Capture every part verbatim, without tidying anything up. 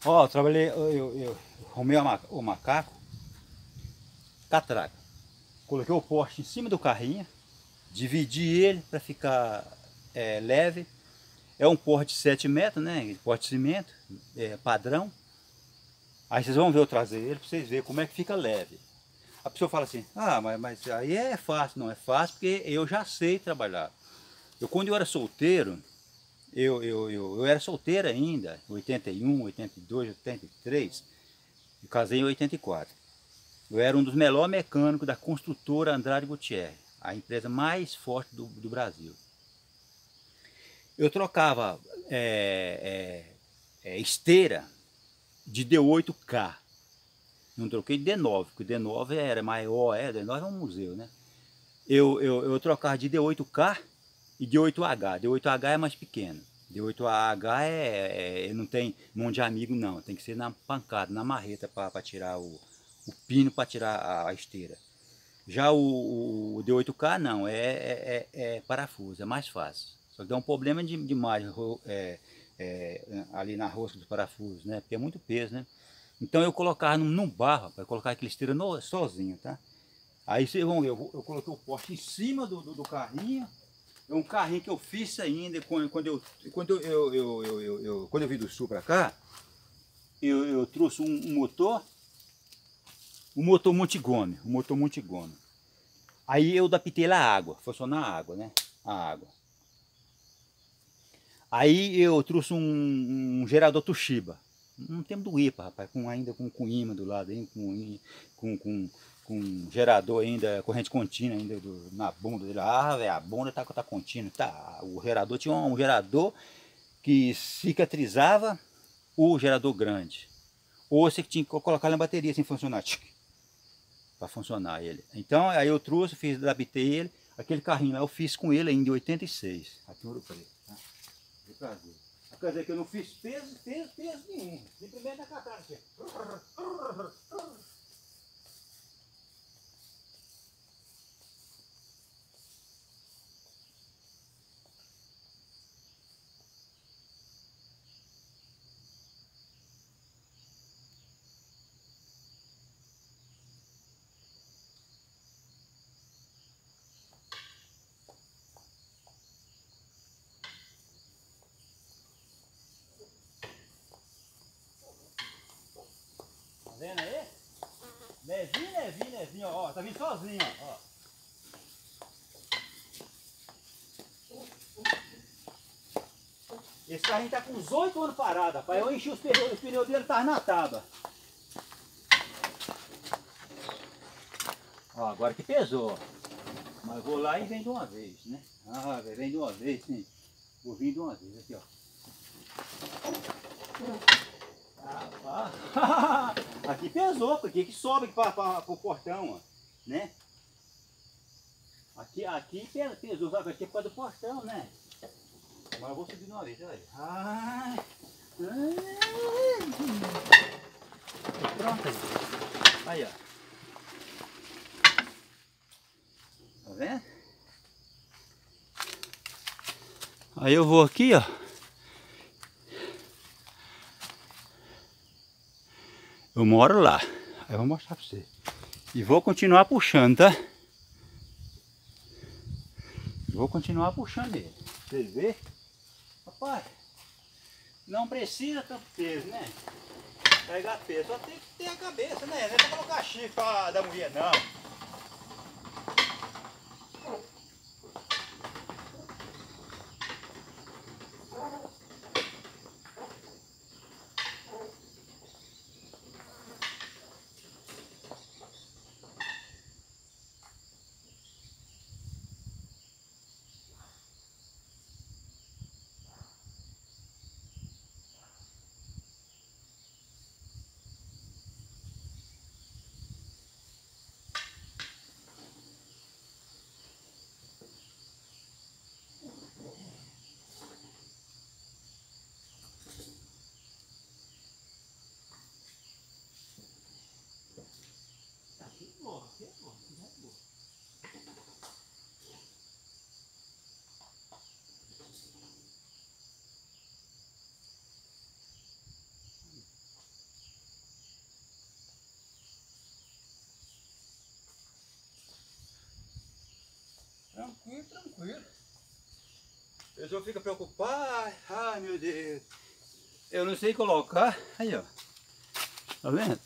Ó, eu trabalhei, eu, eu, eu arrumei o ma- o macaco, catraca. Coloquei o poste em cima do carrinho, dividi ele para ficar é, leve. É um porte de sete metros, né? Porte de cimento, é, padrão. Aí vocês vão ver eu trazer ele para vocês verem como é que fica leve. A pessoa fala assim, ah, mas, mas aí é fácil. Não é fácil porque eu já sei trabalhar. Eu quando eu era solteiro, eu, eu, eu, eu era solteiro ainda, em oitenta e um, oitenta e dois, oitenta e três, eu casei em oitenta e quatro. Eu era um dos melhores mecânicos da construtora Andrade Gutierrez, a empresa mais forte do, do Brasil. Eu trocava é, é, é, esteira de D oito K. Não troquei de D nove, porque o D nove era maior, é, D nove é um museu, né? Eu, eu, eu trocava de D oito K e D oito H. D oito H é mais pequeno. D oito H é, é, não tem mão de amigo não, tem que ser na pancada, na marreta para tirar o, o pino, para tirar a, a esteira. Já o, o D oito K não, é, é, é, é parafuso, é mais fácil. Só que dá um problema de, demais é, é, ali na rosca dos parafusos, né? Porque é muito peso, né? Então eu colocava num, num barro, para colocar aquela esteira no, sozinho, tá? Aí vocês vão ver, eu, eu coloquei o poste em cima do, do, do carrinho. É um carrinho que eu fiz ainda quando, quando, eu, quando, eu, eu, eu, eu, eu, eu, quando eu vim do sul para cá. Eu, eu trouxe um, um motor, um motor Montigome, um motor Montigome. Aí eu adaptei lá a água, funcionar a água, né? A água. Aí eu trouxe um, um gerador Toshiba. Um tempo do I P A, rapaz, com, ainda com, com imã do lado, hein? Com, com, com, com gerador ainda, corrente contínua ainda do, na bunda dele. Ah, velho, a bunda tá, tá contínua. Tá. O gerador tinha um, um gerador que cicatrizava o gerador grande. Ou você tinha que colocar na bateria sem funcionar. Para funcionar ele. Então aí eu trouxe, fiz, adaptei ele. Aquele carrinho lá eu fiz com ele ainda em oitenta e seis. Aqui em Ouro Preto. Tá? Quer dizer que eu não fiz peso, peso, peso nenhum. Simplesmente na catraca aqui. Tá vendo aí? Levinho, levinho, levinho, ó. Tá vindo sozinho, ó. Esse carrinho tá com uns oito anos parado, rapaz. Eu enchi os pneus, os pneus dele estavam na tábua. Ó, agora que pesou. Mas vou lá e vem de uma vez, né? Ah, vem de uma vez, sim. Vou vir de uma vez, aqui, ó. Ah, aqui pesou, porque aqui sobe para o portão, ó, né? Aqui, aqui pesou, sabe? Aqui é por causa do portão, né? Mas eu vou subir de uma vez, olha. Ai, ai. Pronto aí. Aí, ó. Tá vendo? Aí eu vou aqui, ó. Eu moro lá. Aí eu vou mostrar pra você. E vou continuar puxando, tá? Vou continuar puxando ele. Vocês verem? Rapaz, não precisa tanto peso, né? Pegar peso, só tem que ter a cabeça, né? Não é pra colocar chifre pra da mulher, não. Tranquilo, tranquilo. O pessoal fica preocupado. Ai, meu Deus. Eu não sei colocar. Aí, ó. Tá vendo?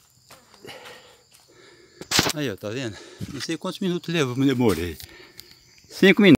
Aí, ó, tá vendo? Não sei quantos minutos levou, me demorei. Cinco minutos.